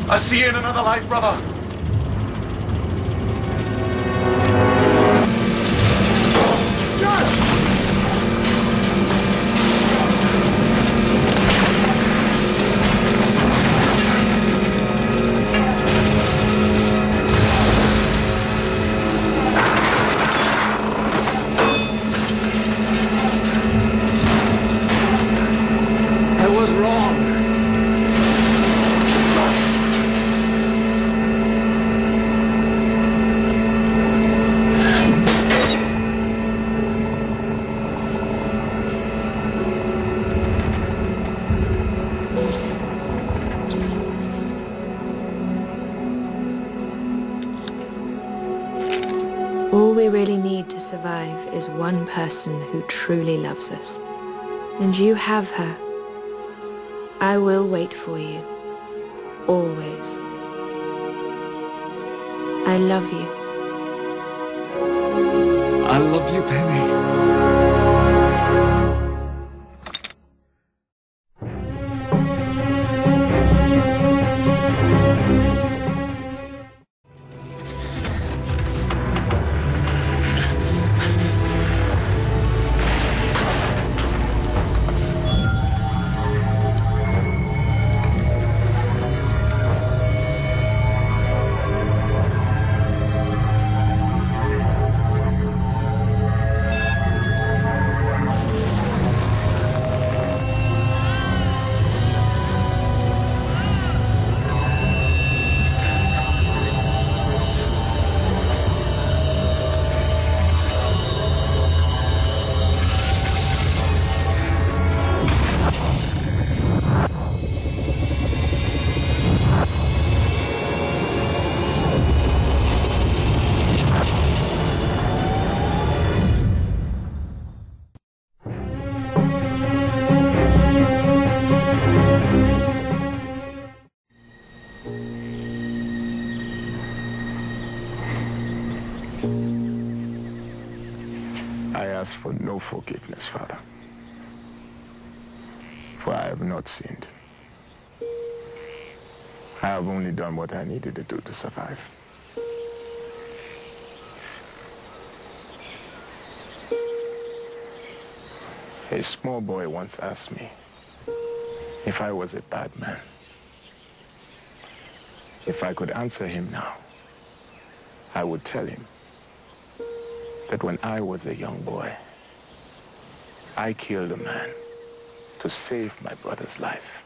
I see you in another life, brother. All we really need to survive is one person who truly loves us. And you have her. I will wait for you. Always. I love you. I love you, Penny. I ask for no forgiveness, Father, for I have not sinned. I have only done what I needed to do to survive. A small boy once asked me if I was a bad man. If I could answer him now, I would tell him that when I was a young boy, I killed a man to save my brother's life.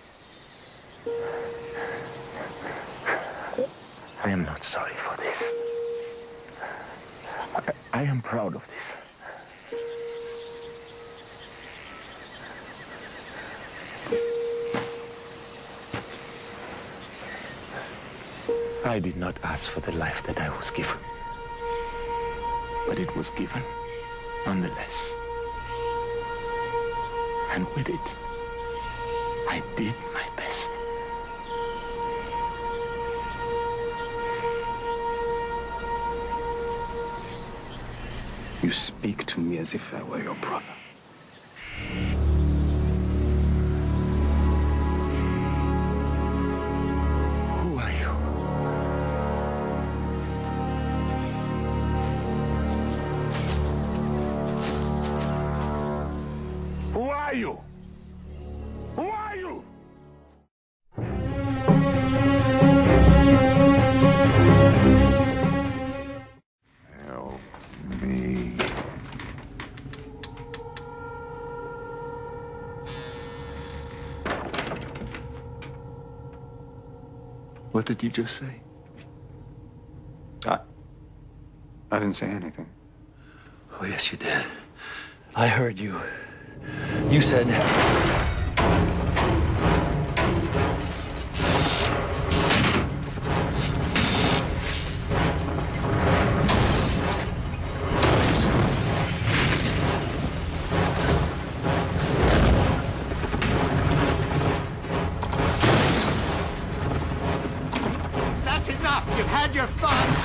I am not sorry for this. I am proud of this. I did not ask for the life that I was given, but it was given nonetheless. And with it, I did my best. You speak to me as if I were your brother. Who are you? Who are you? Who are you? Help me. What did you just say? I didn't say anything. Oh, yes, you did. I heard you. You said... That's enough! You've had your fun!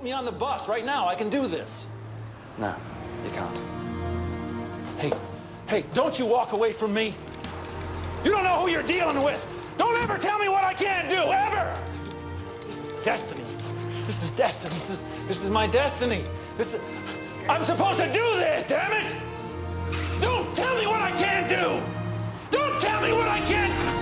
me on the bus right now. I can do this. No, you can't. Hey, don't you walk away from me. You don't know who you're dealing with. Don't ever tell me what I can't do, ever. This is destiny. This is destiny. This is my destiny. I'm supposed to do this, damn it! Don't tell me what I can't do! Don't tell me what I can't...